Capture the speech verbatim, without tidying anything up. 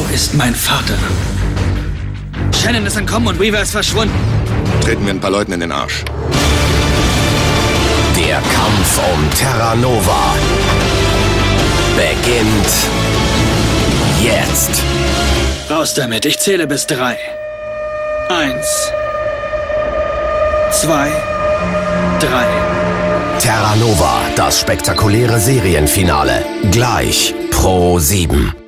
Wo ist mein Vater? Shannon ist entkommen und Weaver ist verschwunden. Treten wir ein paar Leuten in den Arsch. Der Kampf um Terra Nova beginnt jetzt. Raus damit, ich zähle bis drei. Eins. Zwei. Drei. Terra Nova, das spektakuläre Serienfinale. Gleich Pro sieben.